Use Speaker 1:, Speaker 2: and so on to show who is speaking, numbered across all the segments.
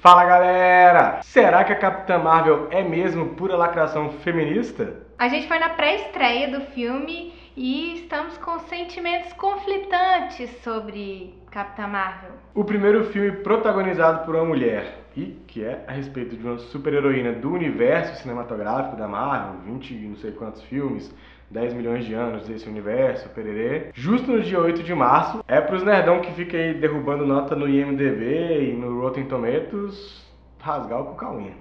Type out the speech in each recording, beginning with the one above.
Speaker 1: Fala galera! Será que a Capitã Marvel é mesmo pura lacração feminista?
Speaker 2: A gente foi na pré-estreia do filme e estamos com sentimentos conflitantes sobre Capitã Marvel.
Speaker 1: O primeiro filme protagonizado por uma mulher e que é a respeito de uma super-heroína do universo cinematográfico da Marvel, 20 não sei quantos filmes, 10 milhões de anos desse universo, pererê. Justo no dia 8 de março, é pros nerdão que fica aí derrubando nota no IMDb e no Rotten Tomatoes rasgar o cucauinha.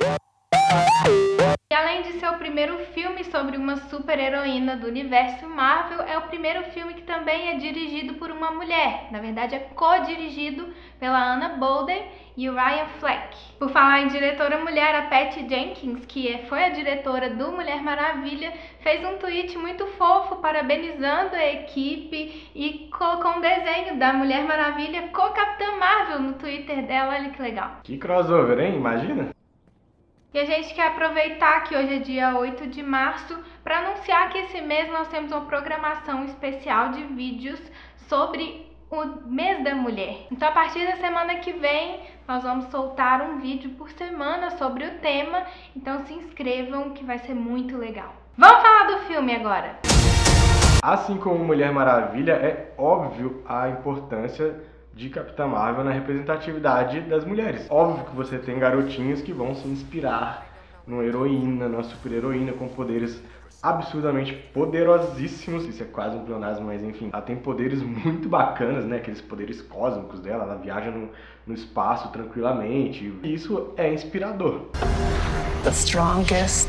Speaker 2: E além de ser o primeiro filme sobre uma super-heroína do universo Marvel, é o primeiro filme que também é dirigido por uma mulher. Na verdade, é co-dirigido pela Anna Boden e o Ryan Fleck. Por falar em diretora mulher, a Patty Jenkins, que foi a diretora do Mulher Maravilha, fez um tweet muito fofo parabenizando a equipe e colocou um desenho da Mulher Maravilha com a Capitã Marvel no Twitter dela. Olha que legal.
Speaker 1: Que crossover, hein? Imagina?
Speaker 2: E a gente quer aproveitar que hoje é dia 8 de março para anunciar que esse mês nós temos uma programação especial de vídeos sobre o mês da mulher. Então a partir da semana que vem nós vamos soltar um vídeo por semana sobre o tema, então se inscrevam que vai ser muito legal. Vamos falar do filme agora!
Speaker 1: Assim como Mulher Maravilha, é óbvio a importância de Capitã Marvel na representatividade das mulheres. Óbvio que você tem garotinhos que vão se inspirar numa heroína, numa super-heroína com poderes absurdamente poderosíssimos. Isso é quase um pleonasmo, mas enfim. Ela tem poderes muito bacanas, né? Aqueles poderes cósmicos dela. Ela viaja no espaço tranquilamente. E isso é inspirador.
Speaker 3: The strongest.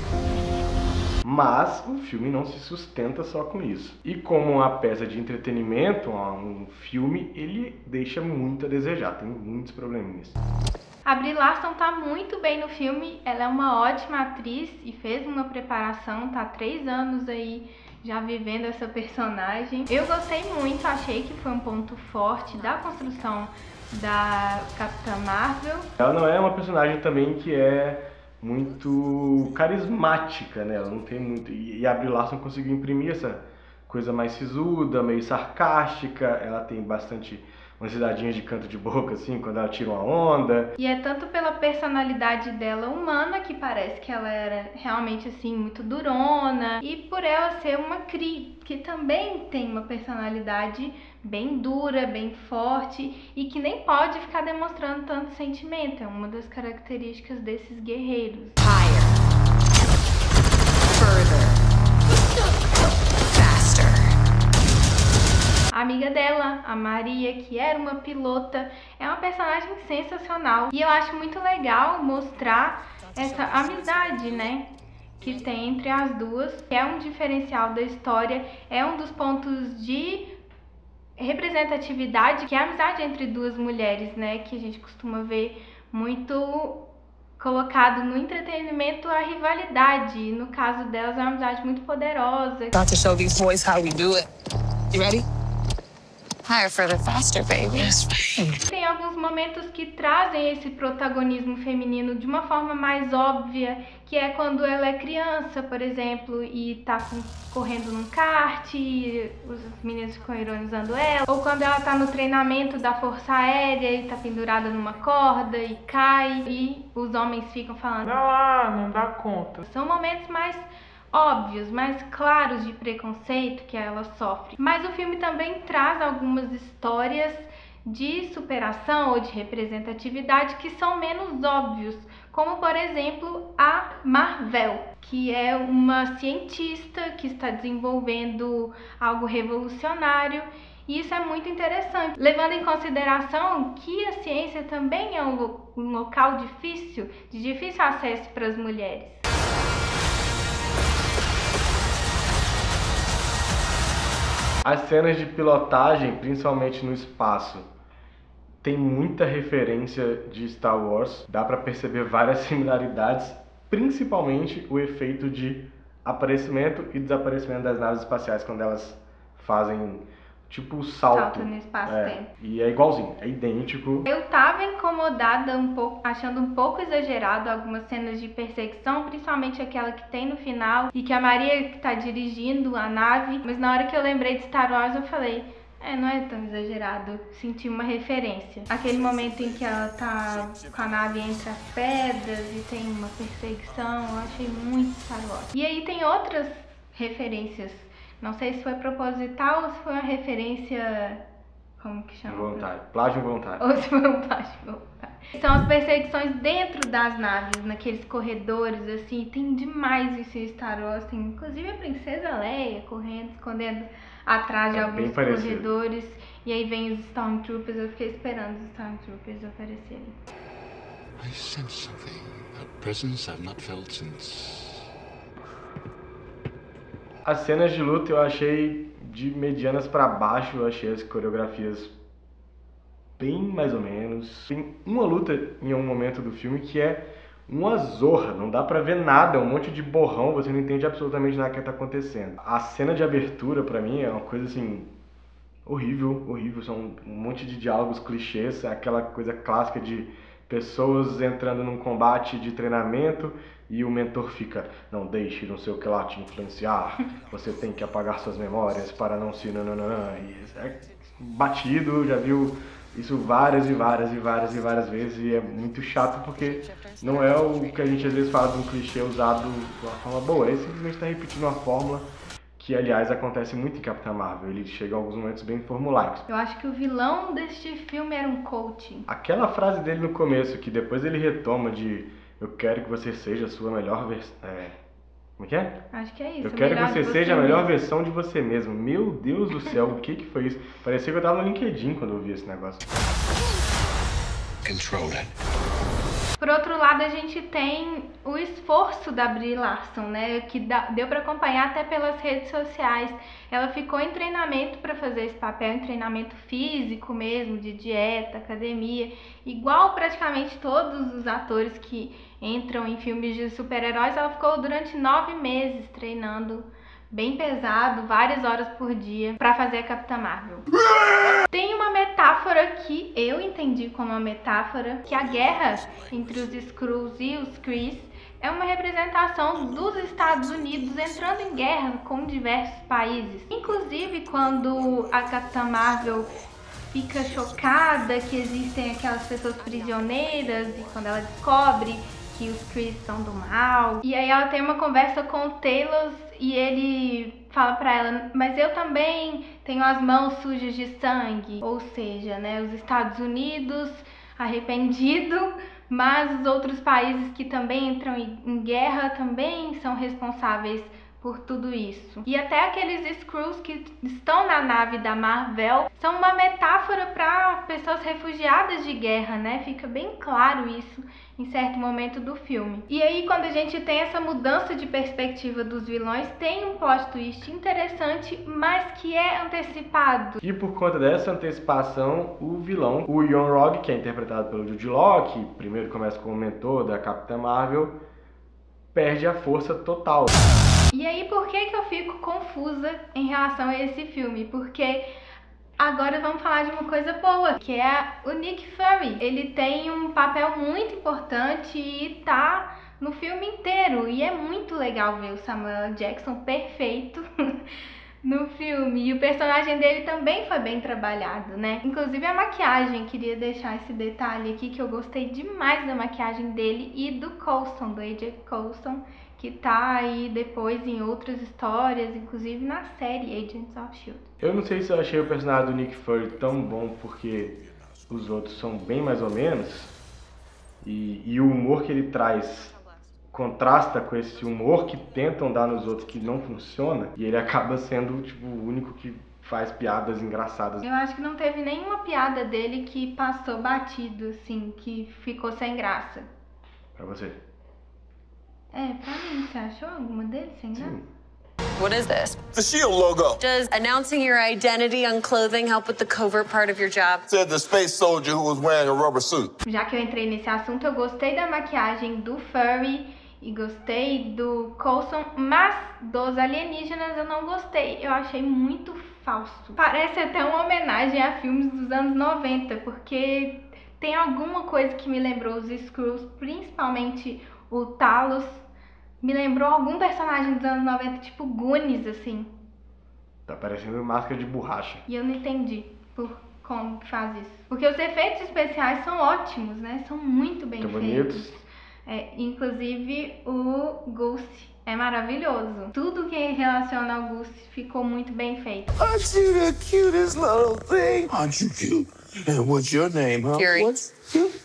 Speaker 1: Mas o filme não se sustenta só com isso. E como uma peça de entretenimento, um filme, ele deixa muito a desejar, tem muitos probleminhas.
Speaker 2: A Brie Larson tá muito bem no filme, ela é uma ótima atriz e fez uma preparação, tá há 3 anos aí já vivendo essa personagem. Eu gostei muito, achei que foi um ponto forte da construção da Capitã Marvel.
Speaker 1: Ela não é uma personagem também que é muito carismática, né? Ela não tem muito... E a Brie Larson conseguiu imprimir essa coisa mais sisuda, meio sarcástica. Ela tem bastante umas risadinhas de canto de boca, assim, quando ela tira uma onda.
Speaker 2: E é tanto pela personalidade dela humana, que parece que ela era realmente, assim, muito durona, e por ela ser uma Kree, que também tem uma personalidade bem dura, bem forte, e que nem pode ficar demonstrando tanto sentimento. É uma das características desses guerreiros.
Speaker 3: Higher. Further. Faster.
Speaker 2: A amiga dela, a Maria, que era uma pilota, é uma personagem sensacional. E eu acho muito legal mostrar essa amizade, né, que tem entre as duas. É um diferencial da história, é um dos pontos de representatividade, que é a amizade entre duas mulheres, né, que a gente costuma ver muito colocado no entretenimento, a rivalidade. No caso delas é uma amizade muito poderosa.
Speaker 3: About to show these boys how we do it. You ready? Higher, further, faster, baby.
Speaker 2: Tem alguns momentos que trazem esse protagonismo feminino de uma forma mais óbvia, que é quando ela é criança, por exemplo, e tá correndo num kart, e os meninos ficam ironizando ela, ou quando ela tá no treinamento da Força Aérea e tá pendurada numa corda e cai, e os homens ficam falando:
Speaker 4: não dá conta.
Speaker 2: São momentos mais óbvios, mais claros de preconceito que ela sofre. Mas o filme também traz algumas histórias de superação ou de representatividade que são menos óbvios, como por exemplo a Mar-Vell, que é uma cientista que está desenvolvendo algo revolucionário. E isso é muito interessante, levando em consideração que a ciência também é um local difícil, de difícil acesso para as mulheres.
Speaker 1: As cenas de pilotagem, principalmente no espaço, tem muita referência de Star Wars. Dá pra perceber várias similaridades, principalmente o efeito de aparecimento e desaparecimento das naves espaciais quando elas fazem tipo salto
Speaker 2: no espaço-tempo.
Speaker 1: E é igualzinho, é idêntico.
Speaker 2: Eu tava incomodada um pouco, achando um pouco exagerado algumas cenas de perseguição, principalmente aquela que tem no final e que a Maria que tá dirigindo a nave, mas na hora que eu lembrei de Star Wars eu falei: Não é tão exagerado. Senti uma referência. Aquele momento em que ela tá com a nave entre as pedras e tem uma perseguição, eu achei muito Star Wars. E aí tem outras referências. Não sei se foi proposital ou se foi uma referência... Como que chama?
Speaker 1: Voluntário. Plágio voluntário.
Speaker 2: Ou se foi um plágio voluntário. São as perseguições dentro das naves, naqueles corredores, assim. Tem demais isso em Star Wars. Tem inclusive a Princesa Leia correndo, escondendo atrás de alguns corredores. E aí vem os Stormtroopers. Eu fiquei esperando os Stormtroopers aparecerem.
Speaker 5: I sense something. A presence I've not felt since...
Speaker 1: As cenas de luta eu achei de medianas pra baixo, eu achei as coreografias bem mais ou menos. Tem uma luta em um momento do filme que é uma zorra, não dá pra ver nada, é um monte de borrão, você não entende absolutamente nada que tá acontecendo. A cena de abertura pra mim é uma coisa assim, horrível, são um monte de diálogos clichês, aquela coisa clássica de pessoas entrando num combate de treinamento e o mentor fica, não deixe não sei o que lá te influenciar, você tem que apagar suas memórias para não se... E é batido, já viu isso várias vezes e é muito chato porque não é o que a gente às vezes fala de um clichê usado de uma forma boa, ele simplesmente está repetindo uma fórmula que, aliás, acontece muito em Capitã Marvel. Ele chega a alguns momentos bem formulaicos.
Speaker 2: Eu acho que o vilão deste filme era um coach.
Speaker 1: Aquela frase dele no começo, que depois ele retoma de eu quero que você seja a sua melhor versão... Como é que é?
Speaker 2: Acho que é isso.
Speaker 1: Eu quero que você seja a melhor versão de você mesmo. Meu Deus do céu, o que foi isso? Parecia que eu tava no LinkedIn quando eu vi esse negócio.
Speaker 5: Control it.
Speaker 2: Por outro lado, a gente tem o esforço da Brie Larson, né? Que deu para acompanhar até pelas redes sociais. Ela ficou em treinamento para fazer esse papel, em treinamento físico mesmo, de dieta, academia. Igual praticamente todos os atores que entram em filmes de super-heróis, ela ficou durante 9 meses treinando bem pesado, várias horas por dia, para fazer a Capitã Marvel. Tem uma metáfora que eu entendi como uma metáfora, que a guerra entre os Skrulls e os Krees é uma representação dos Estados Unidos entrando em guerra com diversos países. Inclusive, quando a Capitã Marvel fica chocada que existem aquelas pessoas prisioneiras e quando ela descobre que os Krees são do mal. E aí ela tem uma conversa com o Talos e ele fala pra ela, mas eu também tenho as mãos sujas de sangue. Ou seja, né, os Estados Unidos arrependido, mas os outros países que também entram em guerra também são responsáveis por tudo isso. E até aqueles Skrulls que estão na nave da Marvel são uma metáfora para pessoas refugiadas de guerra, né? Fica bem claro isso em certo momento do filme. E aí, quando a gente tem essa mudança de perspectiva dos vilões, tem um plot twist interessante, mas que é antecipado.
Speaker 1: E por conta dessa antecipação, o vilão, o Yon-Rogg, que é interpretado pelo Jude Law, que primeiro começa como mentor da Capitã Marvel, perde a força total.
Speaker 2: E aí, por que eu fico confusa em relação a esse filme? Porque agora vamos falar de uma coisa boa, que é o Nick Fury. Ele tem um papel muito importante e tá no filme inteiro. E é muito legal ver o Samuel L. Jackson perfeito no filme. E o personagem dele também foi bem trabalhado, né? Inclusive a maquiagem, queria deixar esse detalhe aqui, que eu gostei demais da maquiagem dele e do Coulson, do AJ Coulson, que tá aí depois em outras histórias, inclusive na série Agents of S.H.I.E.L.D.
Speaker 1: Eu não sei se eu achei o personagem do Nick Fury tão bom porque os outros são bem mais ou menos, e o humor que ele traz contrasta com esse humor que tentam dar nos outros que não funciona, e ele acaba sendo tipo o único que faz piadas engraçadas.
Speaker 2: Eu acho que não teve nenhuma piada dele que passou batido, assim, que ficou sem graça.
Speaker 1: Pra você?
Speaker 2: Pra mim, você achou alguma dele sem graça?
Speaker 1: Sim.
Speaker 3: What is this?
Speaker 6: The S.H.I.E.L.D. logo.
Speaker 3: Does announcing your identity on clothing help with the covert part of your job?
Speaker 6: Said the space soldier who was wearing a rubber suit.
Speaker 2: Já que eu entrei nesse assunto, eu gostei da maquiagem do Fury e gostei do Coulson, mas dos alienígenas eu não gostei. Eu achei muito falso. Parece até uma homenagem a filmes dos anos 90, porque tem alguma coisa que me lembrou os Skrulls, principalmente o Talos. Me lembrou algum personagem dos anos 90, tipo Goonies, assim.
Speaker 1: Tá parecendo máscara de borracha.
Speaker 2: E eu não entendi como que faz isso. Porque os efeitos especiais são ótimos, né? São muito bem feitos.
Speaker 1: Bonitos.
Speaker 2: Inclusive o Goose é maravilhoso. Tudo que relaciona ao Goose ficou muito bem feito.
Speaker 6: Aren't you the cutest little thing? Aren't you cute? And what's your name, huh?
Speaker 3: Fury.
Speaker 6: What's cute?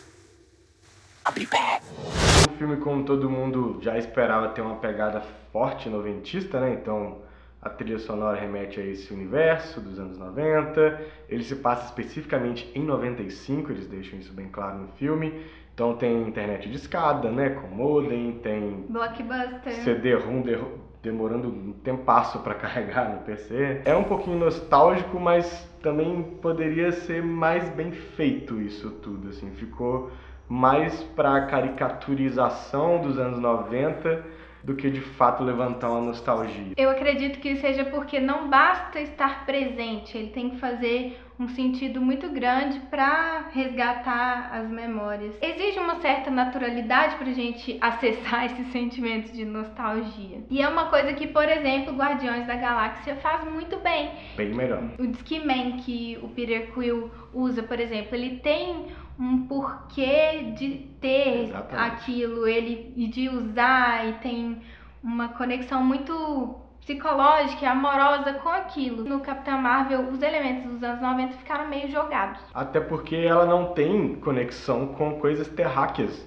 Speaker 6: I'll be back.
Speaker 1: O filme, como todo mundo já esperava, tem uma pegada forte noventista, né? Então a trilha sonora remete a esse universo dos anos 90. Ele se passa especificamente em 95, eles deixam isso bem claro no filme. Então tem internet de escada, né? Com modem, tem
Speaker 2: Blockbuster.
Speaker 1: CD-ROM demorando um tempasso para carregar no PC. É um pouquinho nostálgico, mas também poderia ser mais bem feito isso tudo, assim. Ficou mais para caricaturização dos anos 90 do que de fato levantar uma nostalgia.
Speaker 2: Eu acredito que seja porque não basta estar presente, ele tem que fazer um sentido muito grande para resgatar as memórias. Exige uma certa naturalidade pra gente acessar esses sentimentos de nostalgia. E é uma coisa que, por exemplo, Guardiões da Galáxia faz muito bem.
Speaker 1: Bem melhor.
Speaker 2: O Discman que o Peter Quill usa, por exemplo, ele tem um porquê de ter
Speaker 1: Exatamente.
Speaker 2: aquilo, e de usar, e tem uma conexão muito psicológica e amorosa com aquilo. No Capitã Marvel, os elementos dos anos 90 ficaram meio jogados.
Speaker 1: Até porque ela não tem conexão com coisas terráqueas.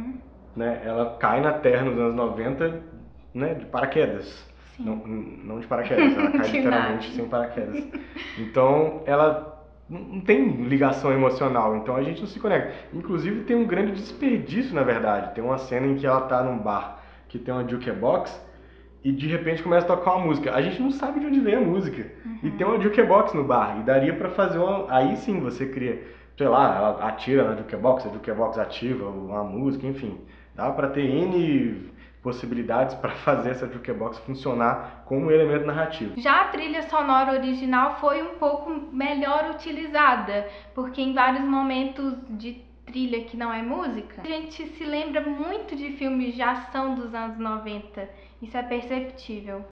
Speaker 1: Né? Ela cai na Terra nos anos 90, né, de paraquedas. Não de paraquedas, ela cai
Speaker 2: De
Speaker 1: literalmente
Speaker 2: nada.
Speaker 1: sem paraquedas. Então ela não tem ligação emocional, então a gente não se conecta. Inclusive tem um grande desperdício, na verdade. Tem uma cena em que ela tá num bar que tem uma jukebox e de repente começa a tocar uma música. A gente não sabe de onde vem a música. E tem uma jukebox no bar, e daria pra fazer uma... Aí sim você cria, sei lá, ela atira na jukebox, a jukebox ativa uma música, enfim. Dá pra ter N possibilidades para fazer essa jukebox funcionar como elemento narrativo.
Speaker 2: Já a trilha sonora original foi um pouco melhor utilizada, porque em vários momentos de trilha que não é música, a gente se lembra muito de filmes de ação dos anos 90. Isso é perceptível.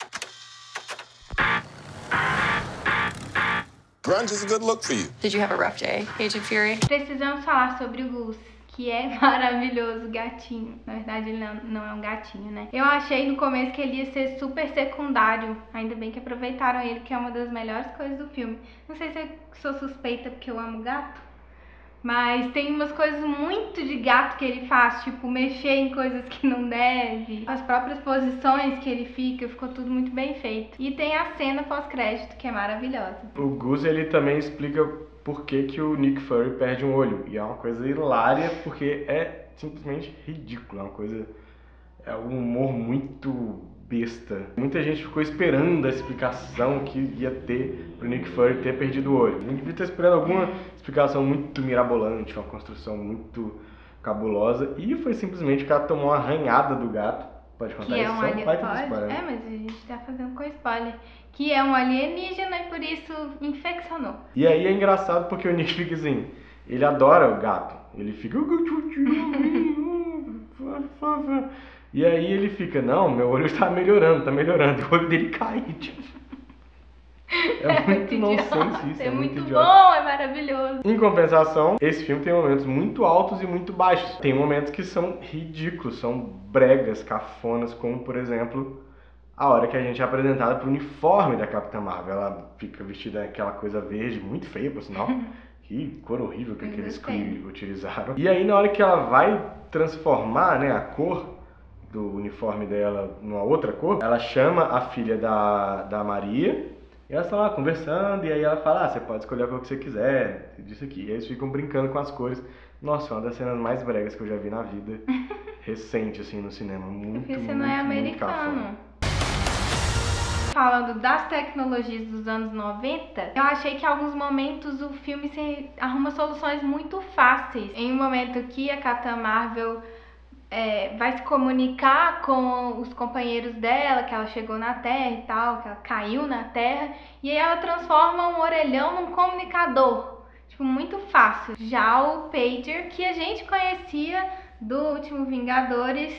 Speaker 6: Grunge is a good look for you.
Speaker 3: Did you have a rough day, Agent Fury?
Speaker 2: Precisamos falar sobre o Goose, que é maravilhoso, gatinho. Na verdade, ele não é um gatinho, né? Eu achei no começo que ele ia ser super secundário. Ainda bem que aproveitaram ele, que é uma das melhores coisas do filme. Não sei se eu sou suspeita porque eu amo gato, mas tem umas coisas muito de gato que ele faz, tipo mexer em coisas que não deve. As próprias posições que ele fica, ficou tudo muito bem feito. E tem a cena pós-crédito, que é maravilhosa.
Speaker 1: O Goose, ele também explica por que que o Nick Fury perde um olho. E é uma coisa hilária, porque é simplesmente ridículo. É uma coisa... É um humor muito besta. Muita gente ficou esperando a explicação que ia ter pro Nick Fury ter perdido o olho. A gente devia estar esperando alguma explicação muito mirabolante, uma construção muito cabulosa. E foi simplesmente que ela tomou uma arranhada do gato. Pode contar
Speaker 2: Que é
Speaker 1: isso?
Speaker 2: um
Speaker 1: Só vai ter
Speaker 2: alienígena.
Speaker 1: spoiler, né?
Speaker 2: É, mas a gente tá fazendo com spoiler. Que é um alienígena e por isso infeccionou.
Speaker 1: E aí é engraçado porque o Nick fica assim, ele adora o gato. Ele fica... E aí ele fica, não, meu olho tá melhorando. E o olho dele cai, tipo. É muito nonsense isso,
Speaker 2: É muito
Speaker 1: idiota.
Speaker 2: bom, é maravilhoso.
Speaker 1: Em compensação, esse filme tem momentos muito altos e muito baixos. Tem momentos que são ridículos, são bregas, cafonas, como por exemplo, a hora que a gente é apresentada pro uniforme da Capitã Marvel. Ela fica vestida aquela coisa verde, muito feia, por sinal. Que cor horrível que aqueles que utilizaram. E aí na hora que ela vai transformar, né, a cor do uniforme dela numa outra cor, ela chama a filha da Maria, e elas estão lá conversando, e aí ela fala, você pode escolher a cor que você quiser, disso aqui. E aí eles ficam brincando com as cores. Nossa, uma das cenas mais bregas que eu já vi na vida, recente, assim, no cinema. Muito,
Speaker 2: Porque você
Speaker 1: muito,
Speaker 2: não é
Speaker 1: muito cafona.
Speaker 2: americano. Falando das tecnologias dos anos 90, eu achei que em alguns momentos o filme se arruma soluções muito fáceis. Em um momento que a Capitã Marvel vai se comunicar com os companheiros dela, que ela chegou na Terra e tal, que ela caiu na Terra, e aí ela transforma um orelhão num comunicador. Tipo, muito fácil. Já o pager, que a gente conhecia do último Vingadores,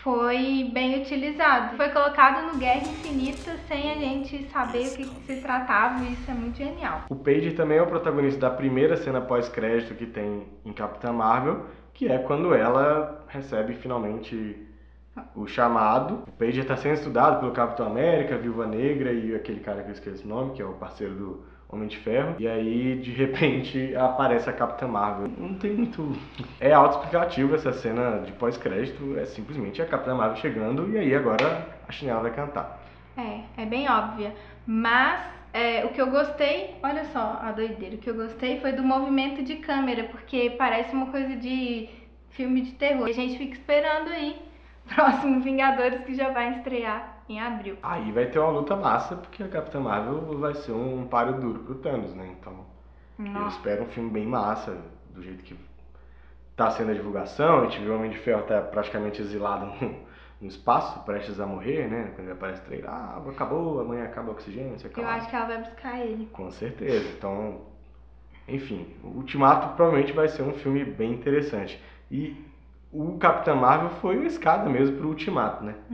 Speaker 2: foi bem utilizado. Foi colocado no Guerra Infinita sem a gente saber o que se tratava, e isso é muito genial.
Speaker 1: O Pager também é o protagonista da primeira cena pós-crédito que tem em Capitã Marvel, que é quando ela recebe finalmente o chamado. O Pager está sendo estudado pelo Capitão América, Viúva Negra e aquele cara que eu esqueci o nome, que é o parceiro do Homem de Ferro. E aí, de repente, aparece a Capitã Marvel. Não tem muito... É autoexplicativo essa cena de pós-crédito. É simplesmente a Capitã Marvel chegando e aí agora a Chinela vai cantar.
Speaker 2: É bem óbvia. Mas o que eu gostei, olha só a doideira, o que eu gostei foi do movimento de câmera, porque parece uma coisa de filme de terror. E a gente fica esperando aí próximo Vingadores, que já vai estrear em abril.
Speaker 1: Aí vai ter uma luta massa, porque a Capitã Marvel vai ser um páreo duro pro Thanos, né? Então, eu espero um filme bem massa, do jeito que tá sendo a divulgação. A gente viu o Homem de Ferro tá praticamente exilado no espaço, prestes a morrer, né? Quando ele aparece no trailer, acabou, amanhã acaba o oxigênio, sei lá.
Speaker 2: Eu acho que ela vai buscar ele.
Speaker 1: Com certeza. Então, enfim, o Ultimato provavelmente vai ser um filme bem interessante. E o Capitã Marvel foi uma escada mesmo pro Ultimato, né?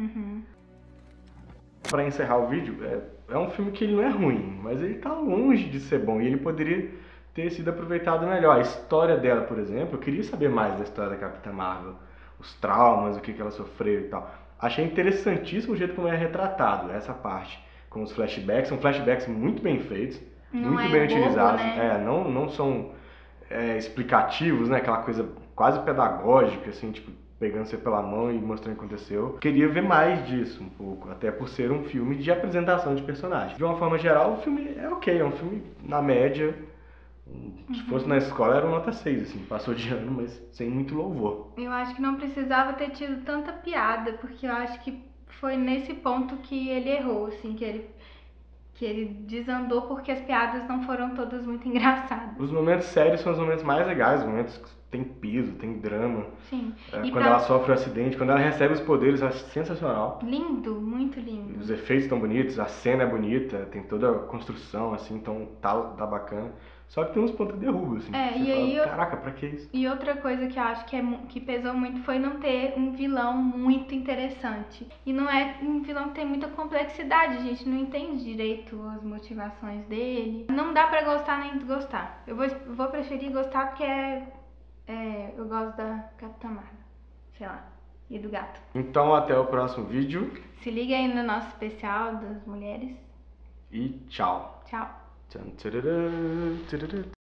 Speaker 1: Pra encerrar o vídeo, é um filme que ele não é ruim, mas ele tá longe de ser bom e ele poderia ter sido aproveitado melhor. A história dela, por exemplo, eu queria saber mais da história da Capitã Marvel, os traumas, o que ela sofreu e tal. Achei interessantíssimo o jeito como é retratado essa parte, com os flashbacks, são flashbacks muito bem feitos, muito bem utilizados,
Speaker 2: né?
Speaker 1: não são explicativos, né? Aquela coisa quase pedagógica, assim, tipo, pegando você pela mão e mostrando o que aconteceu. Queria ver mais disso um pouco, até por ser um filme de apresentação de personagens. De uma forma geral, o filme é ok, é um filme na média. Se fosse na escola era uma nota 6, assim, passou de ano, mas sem muito louvor.
Speaker 2: Eu acho que não precisava ter tido tanta piada, porque eu acho que foi nesse ponto que ele errou, assim, que ele desandou, porque as piadas não foram todas muito engraçadas.
Speaker 1: Os momentos sérios são os momentos mais legais, os momentos que tem peso, tem drama.
Speaker 2: Sim.
Speaker 1: Quando ela sofre um acidente, quando ela recebe os poderes, é sensacional.
Speaker 2: Lindo, muito lindo.
Speaker 1: Os efeitos estão bonitos, a cena é bonita, tem toda a construção, assim, então tá bacana. Só que tem uns pontos de derrubo, assim.
Speaker 2: E aí
Speaker 1: caraca, pra que isso?
Speaker 2: E outra coisa que eu acho que pesou muito foi não ter um vilão muito interessante. E não é um vilão que tem muita complexidade, a gente não entende direito as motivações dele. Não dá pra gostar nem desgostar. Eu vou preferir gostar porque eu gosto da Capitã Marvel, sei lá, e do gato.
Speaker 1: Então até o próximo vídeo.
Speaker 2: Se liga aí no nosso especial das mulheres.
Speaker 1: E tchau.
Speaker 2: Tchau.
Speaker 1: Tchan, tchararã, tchararã.